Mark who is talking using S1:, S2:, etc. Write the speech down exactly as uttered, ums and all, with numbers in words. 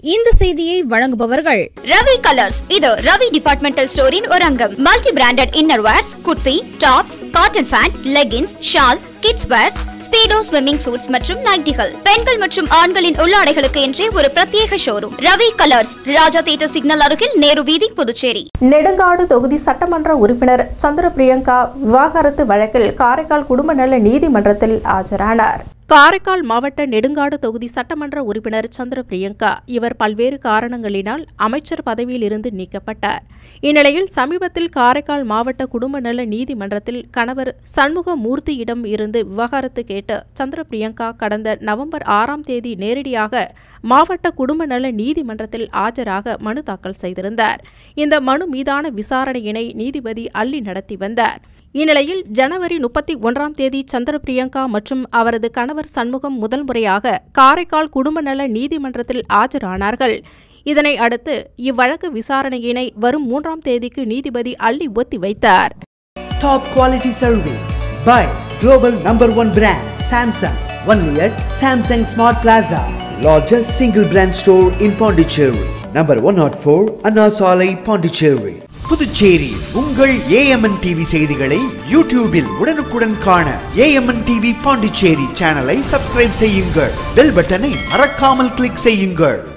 S1: இந்த செய்தியை வழங்குபவர்கள்
S2: ரவி கலர்ஸ். இது ரவி டிபார்ட்மெண்டல் ஸ்டோரின் ஒரு அங்கம். Multi branded innerwears, kurti, tops, cotton pant, leggings, shawl, kids wears, Speedo swimming suits மற்றும் நைட்டிகள். பெண்கள் மற்றும் ஆண்களின் உள்ளாடைகளுக்கு என்றே ஒரு பிரத்யேக showroom. Ravi Colours, Raja Theatre signal அருகில், நேரு வீதி, புதுச்சேரி.
S3: நெடுங்காடு தொகுதி சட்டமன்ற உறுப்பினர் சந்திர பிரியங்கா விவாகரத்து வழக்கில் காரைக்கால் குடும்ப நல நீதிமன்றத்தில் ஆஜரானார். காரைக்கால் மாவட்ட நெடுங்காடு தொகுதி சட்டமன்ற உறுப்பினர் சந்திர பிரியங்கா இவர் பல்வேறு காரணங்களினால் அமைச்சர் பதவியில் இருந்து நீக்கப்பட்டார். இந்நிலையில் சமீபத்தில் காரைக்கால் மாவட்ட குடும்ப நல நீதிமன்றத்தில் கணவர் சண்முகமூர்த்தியிடம் இருந்து விவாகரத்து கேட்டு சந்திர பிரியங்கா கடந்த நவம்பர் ஆறாம் தேதி நேரடியாக மாவட்ட குடும்ப நல நீதிமன்றத்தில் ஆஜராக மனு தாக்கல் செய்திருந்தார். இந்த மனு மீதான விசாரணையினை நீதிபதி அள்ளி நடத்தி வந்தார். இந்நிலையில் ஜனவரி முப்பத்தி ஒன்றாம் தேதி சந்திர பிரியங்கா மற்றும் அவரது கணவர் சண்முகம் முதல் முறையாக காரைக்கால் குடும்ப நல நீதிமன்றத்தில் ஆஜரானார்கள். இதனை அடுத்து இவ்வழக்கு விசாரணையினை வரும் மூன்றாம் தேதிக்கு நீதிபதி அள்ளி ஒத்தி வைத்தார்.
S4: Top quality service by global number one brand Samsung. Only at Samsung Smart Plaza, largest single brand store in Pondicherry. Number one oh four Anna Salai, Pondicherry. Puducherry உங்கள் A M N T V செய்திகளை யூடியூபில் உடனுக்குடன் காண A M N T V Pondicherry சேனலை subscribe செய்யுங்கள். Bell பட்டனை மறக்காமல் click செய்யுங்கள்.